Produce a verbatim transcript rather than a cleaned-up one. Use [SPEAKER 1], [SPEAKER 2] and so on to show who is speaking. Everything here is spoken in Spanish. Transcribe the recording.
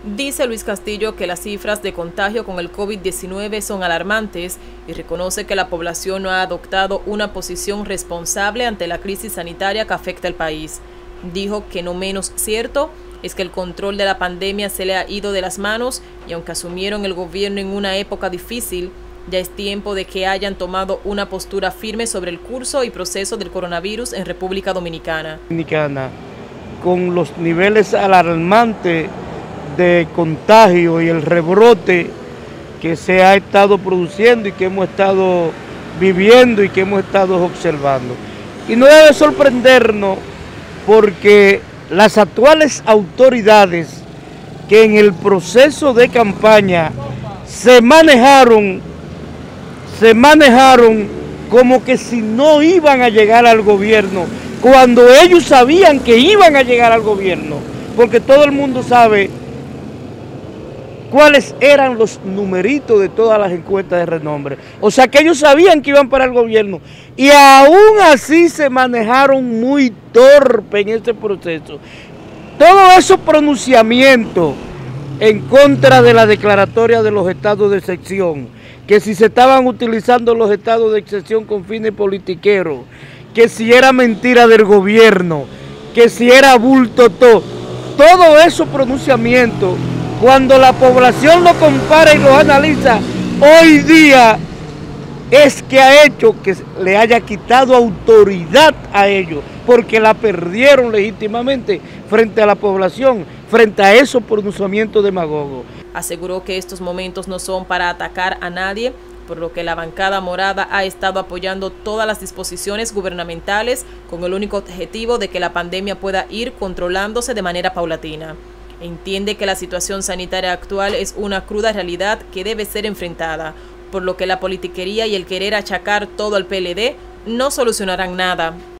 [SPEAKER 1] Dice Luis Castillo que las cifras de contagio con el COVID diecinueve son alarmantes y reconoce que la población no ha adoptado una posición responsable ante la crisis sanitaria que afecta al país. Dijo que no menos cierto es que el control de la pandemia se le ha ido de las manos y aunque asumieron el gobierno en una época difícil, ya es tiempo de que hayan tomado una postura firme sobre el curso y proceso del coronavirus en República Dominicana.
[SPEAKER 2] Dominicana, con los niveles alarmantes de contagio y el rebrote que se ha estado produciendo y que hemos estado viviendo y que hemos estado observando. Y no debe sorprendernos porque las actuales autoridades que en el proceso de campaña se manejaron, se manejaron como que si no iban a llegar al gobierno, cuando ellos sabían que iban a llegar al gobierno, porque todo el mundo sabe cuáles eran los numeritos de todas las encuestas de renombre. O sea que ellos sabían que iban para el gobierno y aún así se manejaron muy torpe en este proceso. Todos esos pronunciamientos en contra de la declaratoria de los estados de excepción, que si se estaban utilizando los estados de excepción con fines politiqueros, que si era mentira del gobierno, que si era bulto todo, todo esos pronunciamientos, cuando la población lo compara y lo analiza, hoy día es que ha hecho que le haya quitado autoridad a ellos, porque la perdieron legítimamente frente a la población, frente a esos pronunciamientos demagogos.
[SPEAKER 1] Aseguró que estos momentos no son para atacar a nadie, por lo que la bancada morada ha estado apoyando todas las disposiciones gubernamentales con el único objetivo de que la pandemia pueda ir controlándose de manera paulatina. Entiende que la situación sanitaria actual es una cruda realidad que debe ser enfrentada, por lo que la politiquería y el querer achacar todo al P L D no solucionarán nada.